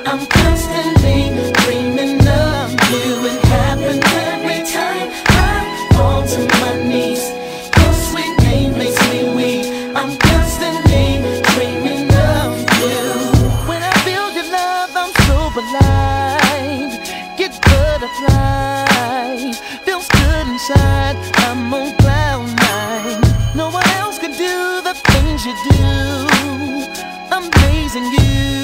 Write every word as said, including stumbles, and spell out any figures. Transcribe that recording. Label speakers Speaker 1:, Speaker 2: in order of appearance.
Speaker 1: I'm constantly dreaming of you. It happens every time I fall to my knees. Your sweet name makes me weak. I'm constantly dreaming of you. When I feel your love, I'm so alive. Get butterflies, feels good inside. I'm on cloud nine. No one else can do the things you do. Amazing you.